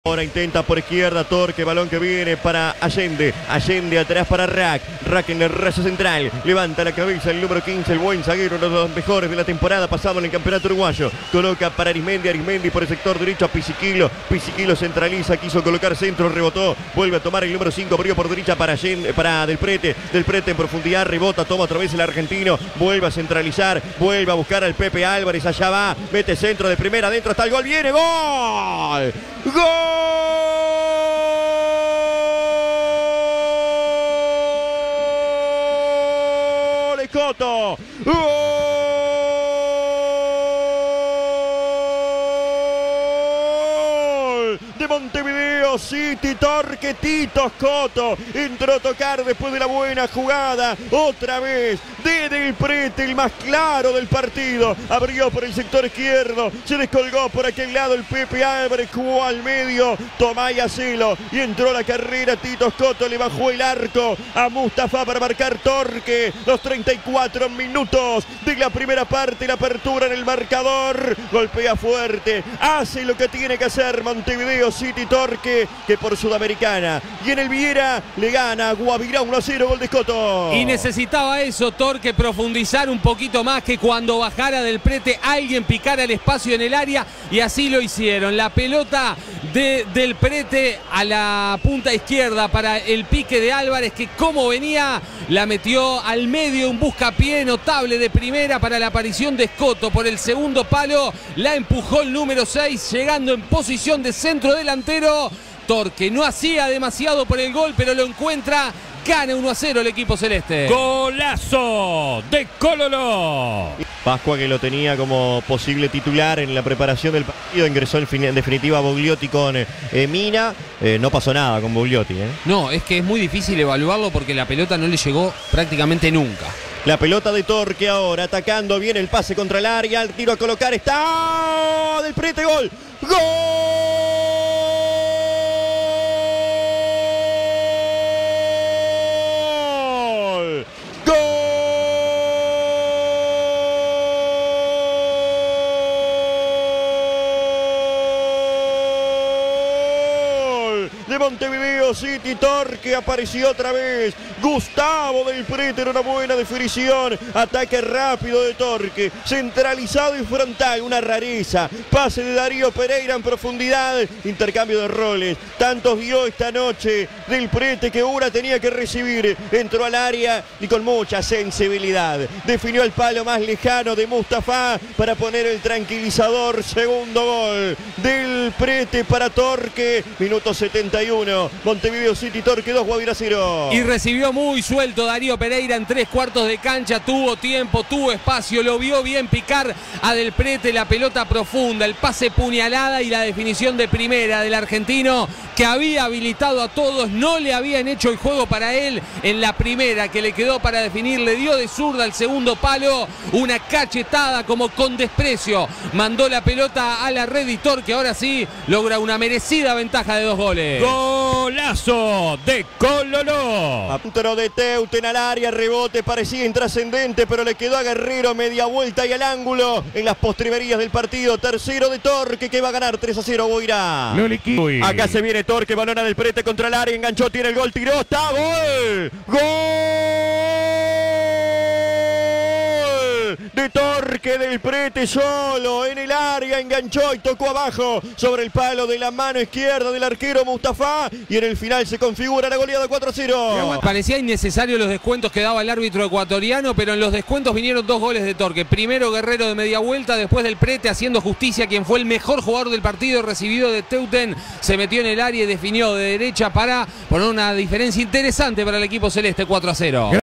Ahora intenta por izquierda Torque, balón que viene para Allende. Allende atrás para Rack. Rack en el rayo central. Levanta la cabeza el número 15, el buen zaguero, uno de los mejores de la temporada pasado en el campeonato uruguayo. Coloca para Arismendi. Arismendi por el sector derecho a Pisiquilo. Pisiquilo centraliza, quiso colocar centro, rebotó. Vuelve a tomar el número 5, abrió por derecha para Allende, para Del Prete. Del Prete en profundidad, rebota, toma otra vez el argentino. Vuelve a centralizar, vuelve a buscar al Pepe Álvarez. Allá va, mete centro de primera, adentro está el gol. Viene, gol. ¡Gol! Coto. ¡Gol! De Montevideo City, Torque Tito Coto. Entró a tocar después de la buena jugada. Otra vez de Del Prete, el más claro del partido. Abrió por el sector izquierdo. Se descolgó por aquel lado el Pepe Álvarez. Jugó al medio. Tomaya Celo. Y entró la carrera. Tito Coto le bajó el arco a Mustafa para marcar Torque. Los 34 minutos de la primera parte. La apertura en el marcador. Golpea fuerte. Hace lo que tiene que hacer Montevideo City. Torque, que por Sudamericana y en el Viera le gana a Guavirá 1-0, gol de Coto. Y necesitaba eso Torque, profundizar un poquito más, que cuando bajara Del Prete alguien picara el espacio en el área, y así lo hicieron. La pelota de Del Prete a la punta izquierda para el pique de Álvarez, que como venía la metió al medio, un buscapié notable de primera para la aparición de Coto por el segundo palo. La empujó el número 6, llegando en posición de centro delantero. Torque no hacía demasiado por el gol, pero lo encuentra. Gana 1-0 el equipo celeste. Golazo de Cololo. Pascua, que lo tenía como posible titular en la preparación del partido, ingresó en definitiva Bogliotti con Mina. No pasó nada con Bogliotti. No, es que es muy difícil evaluarlo porque la pelota no le llegó prácticamente nunca. La pelota de Torque ahora, atacando bien el pase contra el área, el tiro a colocar, está Del Prete, gol. ¡Gol! De Montevideo City, Torque apareció otra vez. Gustavo Del Prete, era una buena definición. Ataque rápido de Torque, centralizado y frontal, una rareza. Pase de Darío Pereira en profundidad. Intercambio de roles. Tantos dio esta noche Del Prete que una tenía que recibir. Entró al área y con mucha sensibilidad definió el palo más lejano de Mustafa para poner el tranquilizador. Segundo gol Del Prete para Torque. Minuto 71. Montevideo City, Torque 2, Guavirá 0. Y recibió muy suelto Darío Pereira en 3/4 de cancha. Tuvo tiempo, tuvo espacio, lo vio bien picar a Del Prete. La pelota profunda, el pase puñalada y la definición de primera del argentino, que había habilitado a todos. No le habían hecho el juego para él en la primera, que le quedó para definir. Le dio de zurda al segundo palo, una cachetada como con desprecio. Mandó la pelota a la red y Torque ahora sí logra una merecida ventaja de 2 goles. Golazo de Cololo. Apúntero de Teuten al área, rebote, parecía intrascendente, pero le quedó a Guerrero, media vuelta y al ángulo en las postrimerías del partido. Tercero de Torque, que va a ganar 3-0 Guavirá. Acá se viene Torque, balón a Del Prete contra el área, enganchó, tiene el gol, tiró, está, gol. ¡Gol! De Torque, Del Prete solo en el área, enganchó y tocó abajo sobre el palo de la mano izquierda del arquero Mustafa, y en el final se configura la goleada 4-0. Parecía innecesario los descuentos que daba el árbitro ecuatoriano, pero en los descuentos vinieron 2 goles de Torque. Primero Guerrero de media vuelta, después Del Prete haciendo justicia, quien fue el mejor jugador del partido, recibido de Teuten, se metió en el área y definió de derecha para poner una diferencia interesante para el equipo celeste. 4-0.